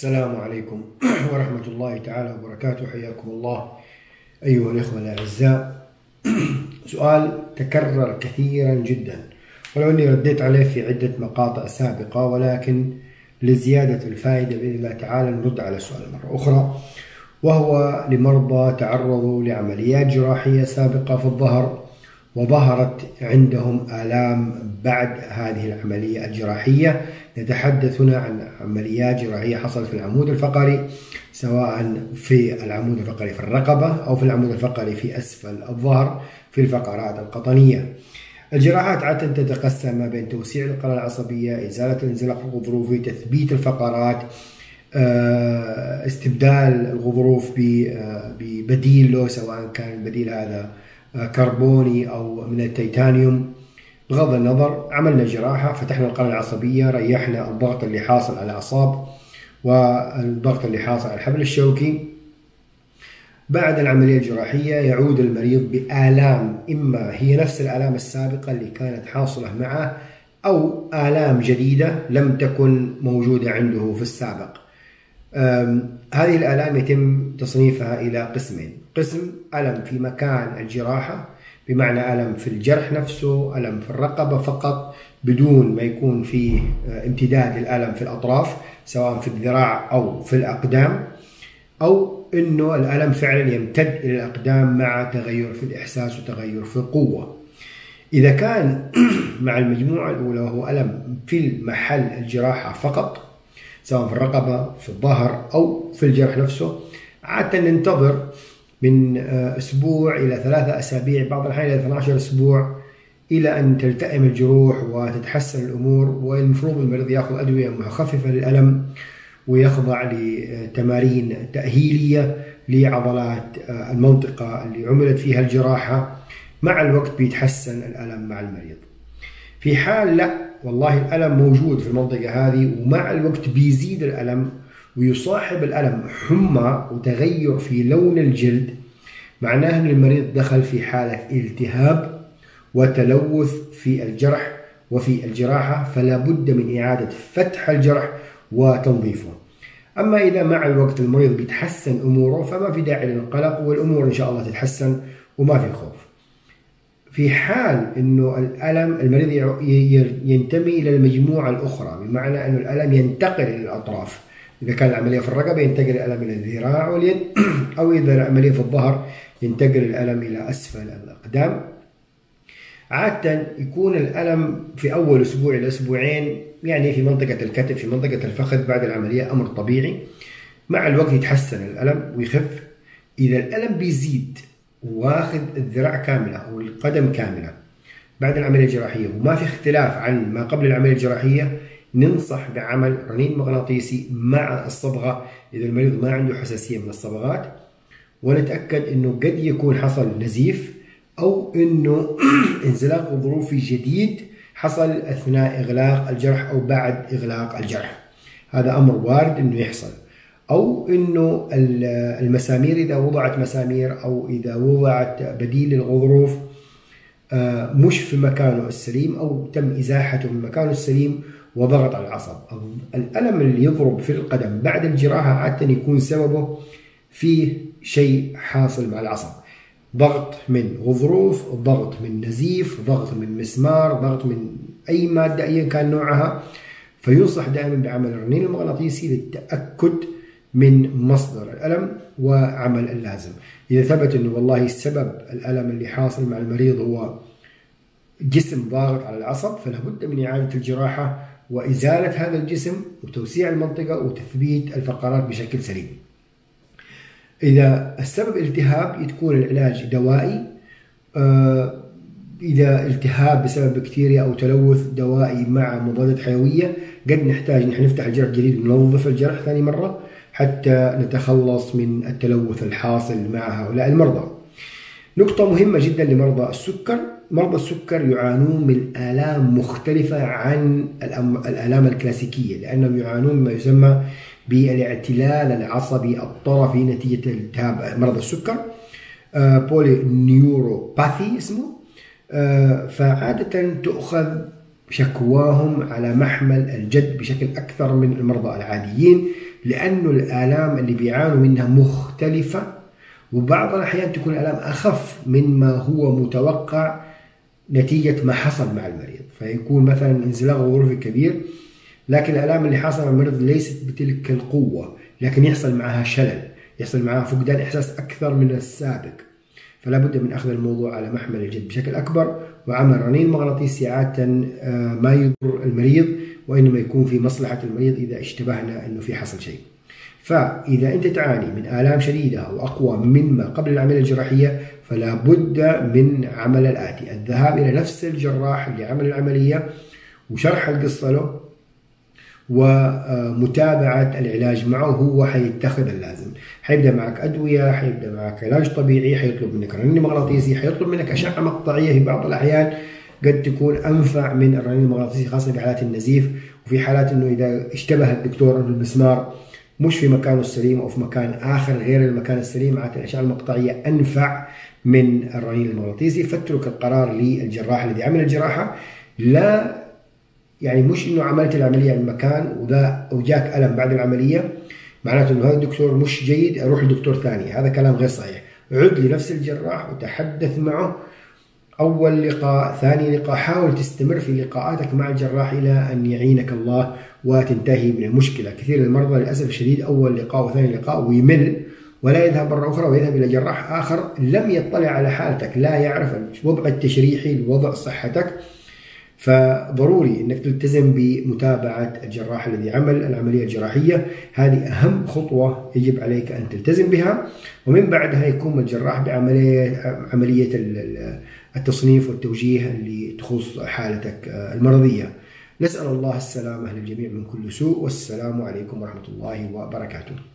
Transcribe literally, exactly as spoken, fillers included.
السلام عليكم ورحمة الله تعالى وبركاته. حياكم الله أيها الإخوة الأعزاء. سؤال تكرر كثيرا جدا، ولو أني رديت عليه في عدة مقاطع سابقة، ولكن لزيادة الفائدة بإذن الله تعالى نرد على السؤال مرة أخرى، وهو لمرضى تعرضوا لعمليات جراحية سابقة في الظهر وظهرت عندهم آلام بعد هذه العملية الجراحية. نتحدث هنا عن عمليات جراحية حصلت في العمود الفقري، سواء في العمود الفقري في الرقبة أو في العمود الفقري في أسفل الظهر في الفقرات القطنية. الجراحات عادة تتقسم ما بين توسيع القناة العصبية، إزالة الانزلاق الغضروفي، تثبيت الفقرات، استبدال الغضروف ببديل له، سواء كان البديل هذا كربوني أو من التيتانيوم. بغض النظر، عملنا جراحة، فتحنا القناة العصبية، ريحنا الضغط اللي حاصل على الأعصاب والضغط اللي حاصل على الحبل الشوكي. بعد العملية الجراحية يعود المريض بآلام، إما هي نفس الآلام السابقة اللي كانت حاصلة معه أو آلام جديدة لم تكن موجودة عنده في السابق. هذه الآلام يتم تصنيفها إلى قسمين: قسم ألم في مكان الجراحة، بمعنى ألم في الجرح نفسه، ألم في الرقبة فقط بدون ما يكون فيه امتداد للألم في الأطراف سواء في الذراع أو في الأقدام، أو أنه الألم فعلا يمتد إلى الأقدام مع تغير في الإحساس وتغير في القوة. إذا كان مع المجموعة الأولى وهو ألم في محل الجراحة فقط، سواء في الرقبة في الظهر أو في الجرح نفسه، عادة ننتظر من أسبوع إلى ثلاثة أسابيع، بعض الأحيان إلى اثني عشر أسبوع، إلى أن تلتئم الجروح وتتحسن الأمور. والمفروض المريض يأخذ أدوية مخففة للألم ويخضع لتمارين تأهيلية لعضلات المنطقة اللي عملت فيها الجراحة. مع الوقت بيتحسن الألم مع المريض. في حال لا والله الألم موجود في المنطقة هذه ومع الوقت بيزيد الألم ويصاحب الألم حمى وتغير في لون الجلد، معناه أن المريض دخل في حالة التهاب وتلوث في الجرح وفي الجراحة، فلا بد من إعادة فتح الجرح وتنظيفه. أما إذا مع الوقت المريض بيتحسن أموره فما في داعي للقلق، والأمور إن شاء الله تتحسن وما في خوف. في حال أنه الألم المريض ينتمي إلى المجموعة الأخرى، بمعنى أنه الألم ينتقل إلى الأطراف، إذا كان العملية في الرقبة ينتقل الألم إلى الذراع واليد، أو إذا العملية في الظهر ينتقل الألم إلى أسفل الأقدام. عادة يكون الألم في أول أسبوع إلى أسبوعين، يعني في منطقة الكتف في منطقة الفخذ بعد العملية، أمر طبيعي. مع الوقت يتحسن الألم ويخف. إذا الألم بيزيد واخذ الذراع كاملة أو القدم كاملة بعد العملية الجراحية وما في اختلاف عن ما قبل العملية الجراحية، ننصح بعمل رنين مغناطيسي مع الصبغة إذا المريض ما عنده حساسية من الصبغات، ونتأكد أنه قد يكون حصل نزيف أو أنه انزلاق غضروفي جديد حصل أثناء إغلاق الجرح أو بعد إغلاق الجرح. هذا أمر وارد أنه يحصل. أو أنه المسامير إذا وضعت مسامير أو إذا وضعت بديل للغضروف مش في مكانه السليم أو تم إزاحته من مكانه السليم وضغط على العصب. الألم اللي يضرب في القدم بعد الجراحة عادة يكون سببه فيه شيء حاصل مع العصب، ضغط من غضروف، ضغط من نزيف، ضغط من مسمار، ضغط من أي مادة أيا كان نوعها. فينصح دائما بعمل الرنين المغناطيسي للتأكد من مصدر الألم وعمل اللازم. إذا ثبت أنه والله سبب الألم اللي حاصل مع المريض هو جسم ضاغط على العصب، فلا بد من إعادة الجراحة وإزالة هذا الجسم وتوسيع المنطقة وتثبيت الفقرات بشكل سليم. إذا السبب التهاب يكون العلاج دوائي. إذا التهاب بسبب بكتيريا أو تلوث دوائي مع مضادات حيوية، قد نحتاج نحن نفتح الجرح جديد وننظف الجرح ثاني مرة حتى نتخلص من التلوث الحاصل مع هؤلاء المرضى. نقطة مهمة جدا لمرضى السكر: مرضى السكر يعانون من آلام مختلفة عن الآلام الكلاسيكية، لأنهم يعانون ما يسمى بالاعتلال العصبي الطرفي نتيجة التهاب. مرضى السكر بولي نيوروباثي اسمه. فعادة تؤخذ شكواهم على محمل الجد بشكل أكثر من المرضى العاديين، لأنه الآلام اللي بيعانوا منها مختلفة، وبعض الأحيان تكون الآلام أخف مما هو متوقع نتيجة ما حصل مع المريض. فيكون مثلا انزلاق غضروفي كبير، لكن الآلام اللي حاصلة مع المريض ليست بتلك القوة، لكن يحصل معها شلل، يحصل معها فقدان إحساس أكثر من السابق. فلا بد من أخذ الموضوع على محمل الجد بشكل أكبر، وعمل رنين مغناطيسي عادة ما يضر المريض، وإنما يكون في مصلحة المريض إذا اشتبهنا أنه في حصل شيء. فإذا أنت تعاني من آلام شديدة أو أقوى مما قبل العملية الجراحية، فلا بد من عمل الآتي: الذهاب إلى نفس الجراح اللي عمل العملية وشرح القصة له، ومتابعة العلاج معه. هو حيتخذ اللازم، حيبدأ معك أدوية، حيبدأ معك علاج طبيعي، حيطلب منك رنين مغناطيسي، حيطلب منك أشعة مقطعية في بعض الأحيان قد تكون أنفع من الرنين المغناطيسي، خاصة في حالات النزيف، وفي حالات أنه إذا اشتبه الدكتور أنه المسمار مش في مكانه السليم أو في مكان آخر غير المكان السليم، عادة الأشعة المقطعية أنفع من الرنين المغناطيسي. فاترك القرار للجراح الذي عمل الجراحة. لا يعني مش إنه عملت العملية عن مكان وذا وجاك ألم بعد العملية معناته إنه هذا الدكتور مش جيد، أروح لدكتور ثاني. هذا كلام غير صحيح. عد لنفس الجراح وتحدث معه أول لقاء، ثاني لقاء، حاول تستمر في لقاءاتك مع الجراح إلى أن يعينك الله وتنتهي من المشكلة. كثير من المرضى للأسف الشديد أول لقاء وثاني لقاء ويمل ولا يذهب مرة أخرى ويذهب إلى جراح آخر لم يطلع على حالتك، لا يعرف الوضع التشريحي لوضع صحتك. فضروري أنك تلتزم بمتابعة الجراح الذي عمل العملية الجراحية. هذه أهم خطوة يجب عليك أن تلتزم بها، ومن بعدها يقوم الجراح بعملية عملية التصنيف والتوجيه اللي تخص حالتك المرضية. نسأل الله السلامة للجميع من كل سوء، والسلام عليكم ورحمة الله وبركاته.